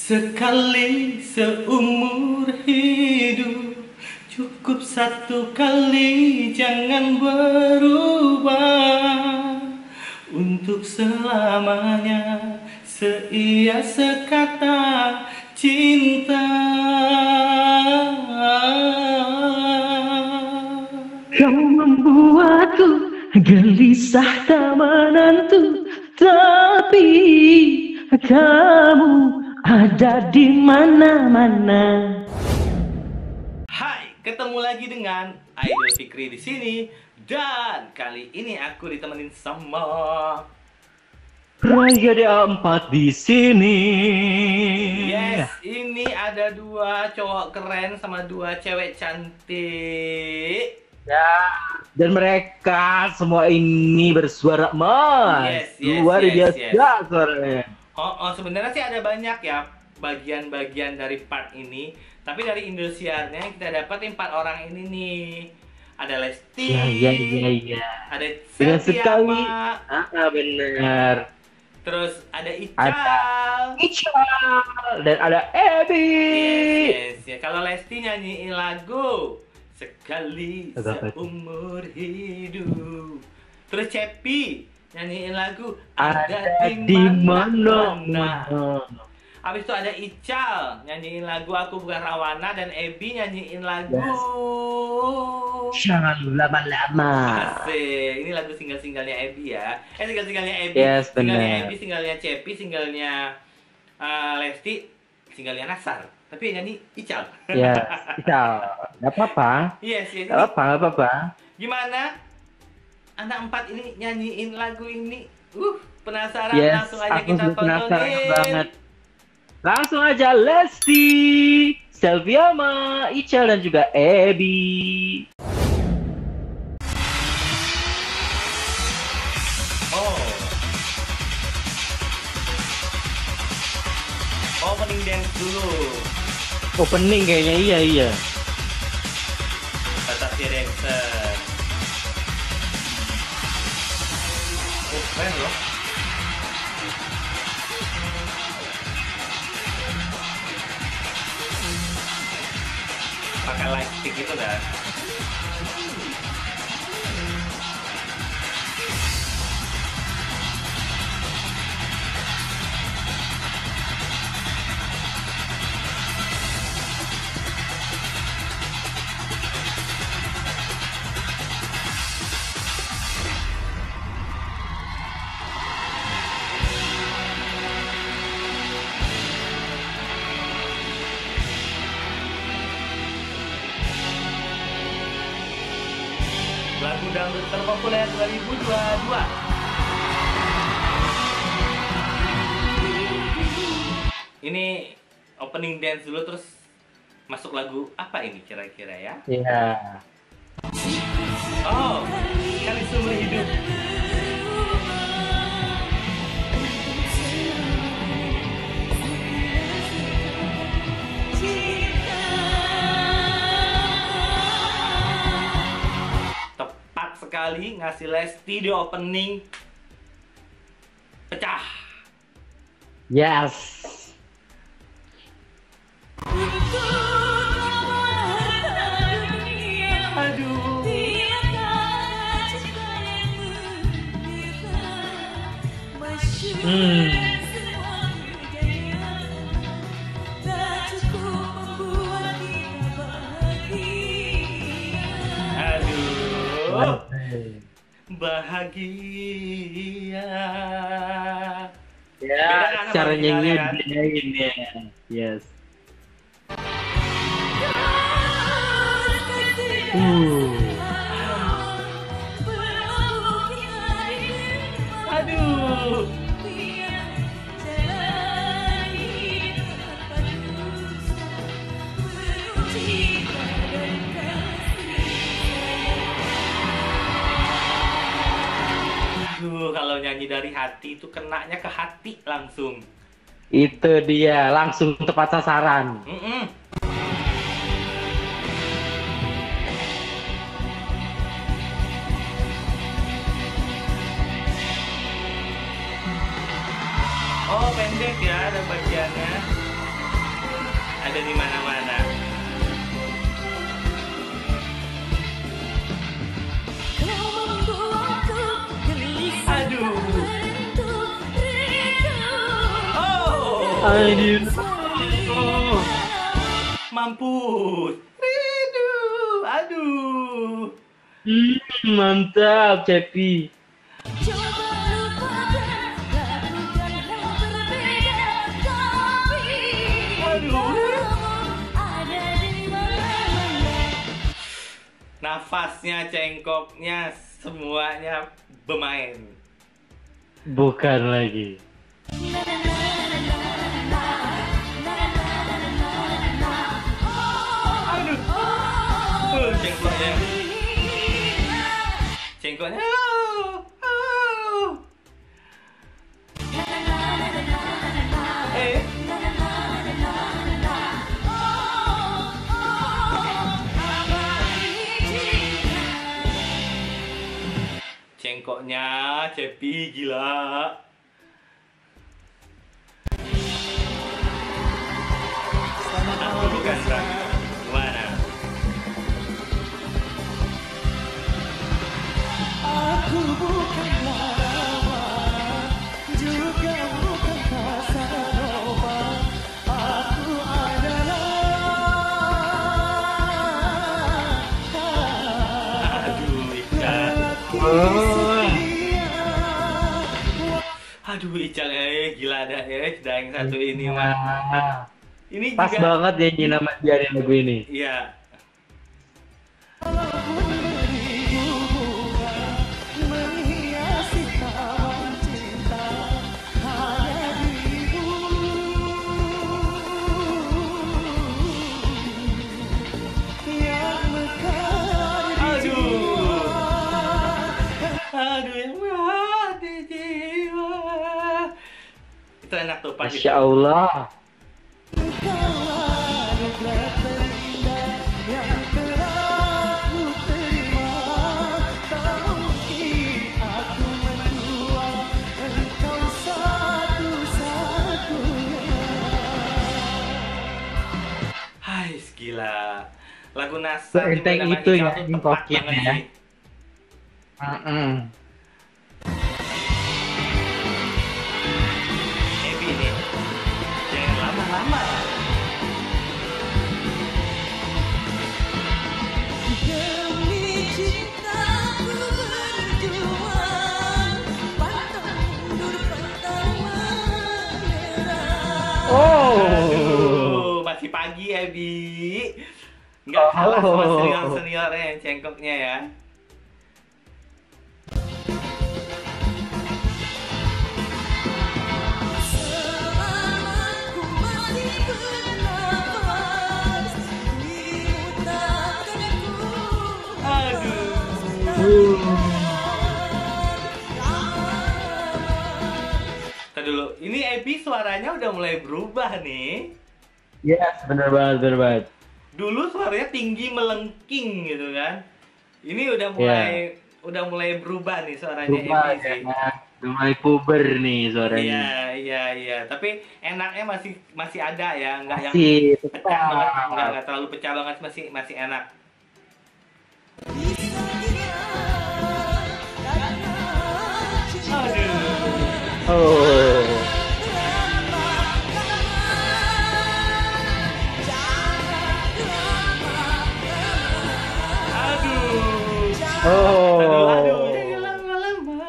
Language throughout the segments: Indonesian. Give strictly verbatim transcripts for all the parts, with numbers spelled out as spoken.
Sekali seumur hidup, cukup satu kali, jangan berubah. Untuk selamanya, seia sekata cinta. Kau membuatku gelisah tak menentu, tapi kamu ada di mana-mana. Hai, ketemu lagi dengan Idol Fikri di sini, dan kali ini aku ditemenin sama Raya D A empat di sini. Yes, ini ada dua cowok keren sama dua cewek cantik. Ya, dan mereka semua ini bersuara mas. Yes, yes, Luar yes, biasa yes. suaranya. Oh, oh sebenarnya sih ada banyak ya bagian-bagian dari part ini. Tapi dari Indosiarnya kita dapat empat orang ini nih. Ada Lesti, Ya, ya, ya, ya. ada Benar Septi sekali. Ama, Ah, benar. terus ada Ical. Ada Ical dan ada Ebi. Yes, yes, ya. Kalau Lesti nyanyiin lagu Sekali Seumur Hidup. Terus Cepi nyanyiin lagu Ada di mana-mana. Habis itu ada Ical nyanyiin lagu Aku Bukan Rawana, dan Ebi nyanyiin lagu Yes. Jangan lama-lama. Asik. Ini lagu single-singlenya Ebi ya. Eh single-singlenya Ebi, Yes, singlenya benar. Ebi, singlenya Cepi, singlenya uh, Lesti, singlenya Nasar. Tapi yang nyanyi Ical. Ya, Ical. Gak apa-apa. Yes, yes. Gak apa-apa, gak apa-apa. Gimana anak empat ini nyanyiin lagu ini? Uh, penasaran? Yes, Langsung aja aku kita sudah penasaran tontonin. banget. Langsung aja Lesti, Selviama, Ical dan juga Ebi. Oh. Opening dance dulu. Opening kayaknya iya iya. Batavia Dancer. Oh, keren loh. Pakai light stick gitu kan. Lagu dangdut terpopuler dua ribu dua puluh dua. Ini opening dance dulu, terus masuk lagu apa ini kira-kira ya? Iya. Oh, Sekali Seumur Hidup. Tepat sekali ngasih Lesti di opening. Pecah. Yes. Aduh. Hmm. Aduh. Bahagia. Ya, Beda kan sama cara nyanyi originalnya kan? dibedain ya. Yes. Uh. Aduh. Aduh, kalau nyanyi dari hati itu kenanya ke hati langsung. Itu dia, langsung tepat sasaran. Mm-mm. Oh, pendek ya ada bagiannya. ada di mana-mana. Aduh. Oh. Aduh. Mampus. Aduh. Aduh. Hmm, mantap, Cepi. Nafasnya, cengkoknya, semuanya bermain. Bukan lagi. Aduh. Uh, cengkoknya. Cengkoknya. Oh, oh. Eh. Cengkoknya, Cepi gila. Aku bukan ragu. Gimana? Aku bukanlah lawan, juga bukan Casanova. Aku adalah Aduh, Ical. Oh. Aduh, Ical, eh gila dah, eh dah yang satu ini mah. Nah, Ini pas juga. banget ya Nyi nama dia di lagu ini. Iya. menghiasi taman cinta hanya dirimu yang mekar di Aduh. Aduh, yang mati jiwa. Itu enak tuh pas Masya Allah. Engkaulah anugerah terindah yang telah ku terima. Tak mungkin aku menjual engkau satu-satunya. Hai, gila. Lagu Nasa Seenteng Dimana itu Ical ya, tuh ini tepat koknya banget ya. sih. Mm-mm. Happy nih. Jangan lama-lama. Demi cintaku berjuang, pantang mundur, pantang menyerah. Oh. Aduh, masih pagi ya, Bi. Nggak kalah sama Oh. senior-seniornya yang cengkoknya ya. Selama ku masih bernafas, dirimu takkan ku Aduh. Tadi dulu, ini Ebi suaranya udah mulai berubah nih. Yes, bener banget, bener banget. Dulu suaranya tinggi melengking gitu kan. Ini udah mulai udah mulai berubah nih suaranya Berubah Ebi sih. ya. Udah mulai puber nih suaranya. Iya, iya, iya. Tapi enaknya masih masih ada ya, nggak yang Masih pecah banget, nggak, tetap. nggak terlalu pecah banget, masih masih enak. bisa dia karena cinta. Aduh. Oh. Aduh. Oh. Aduh, aduh, jangan lama-lama.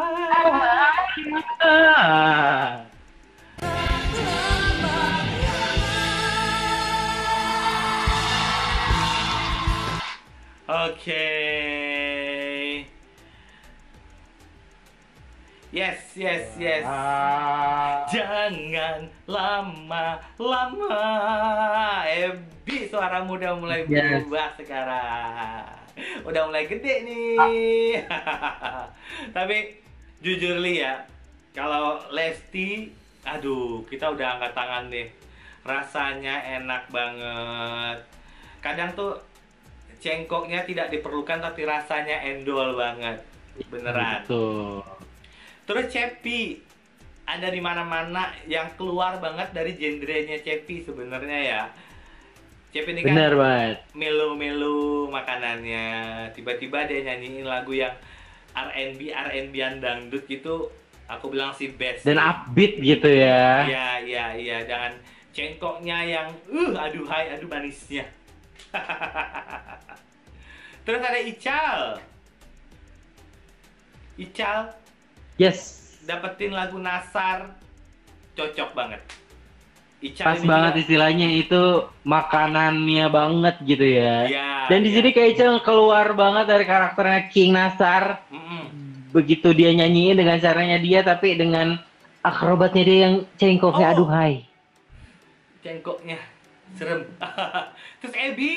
Ah. Oke. Yes, yes, yes. Ah. Jangan lama-lama. Ebi, suaramu udah mulai Yes. berubah sekarang. Udah mulai gede nih. Tapi jujur Li ya, kalau Lesti, aduh, kita udah angkat tangan deh. Rasanya enak banget. Kadang tuh cengkoknya tidak diperlukan tapi rasanya endol banget. Beneran. Betul. Terus Cepi ada di mana-mana yang keluar banget dari genrenya Cepi sebenarnya ya. Cep ini Bener kan banget. melo-melo makanannya. Tiba-tiba dia nyanyiin lagu yang R and B R and B-an dangdut gitu. Aku bilang sih best. Dan sih. upbeat gitu ya. Iya, iya, iya. Jangan cengkoknya yang uh aduhai, aduh manisnya. Terus ada Ical. Ical Yes. dapetin lagu Nasar, cocok banget. Ical Pas ini banget juga- istilahnya itu makanannya banget gitu ya. Iya, Dan di iya. sini kayak Icel keluar banget dari karakternya King Nasar. Mm-mm. Begitu dia nyanyiin dengan caranya dia, tapi dengan akrobatnya dia yang cengkoknya Oh. aduhai. Cengkoknya serem. Terus Ebi.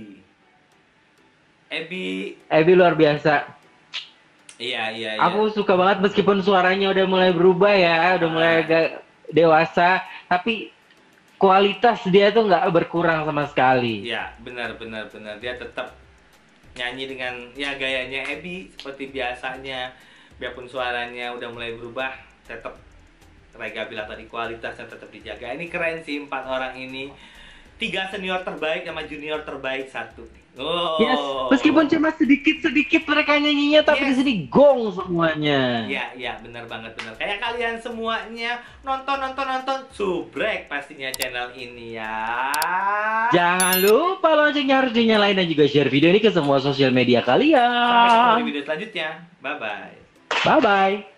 Ebi, Ebi luar biasa. iya iya iya. Aku suka banget meskipun suaranya udah mulai berubah ya, udah mulai Ah. agak dewasa, tapi kualitas dia tuh nggak berkurang sama sekali. Iya, benar benar benar. Dia tetap nyanyi dengan ya gayanya Ebi seperti biasanya. Biarpun suaranya udah mulai berubah, tetap Rega bilang tadi kualitasnya tetap dijaga. Ini keren sih empat orang ini. Tiga senior terbaik sama junior terbaik satu. Oh. Yes, meskipun cuma sedikit-sedikit mereka nyanyinya, tapi Yes. di sini gong semuanya. Iya, iya, benar banget benar. Kayak kalian semuanya nonton nonton nonton subrek pastinya channel ini ya. Jangan lupa loncengnya harus dinyalain dan juga share video ini ke semua sosial media Sampai ketemu di kalian. video selanjutnya. Bye bye. Bye bye.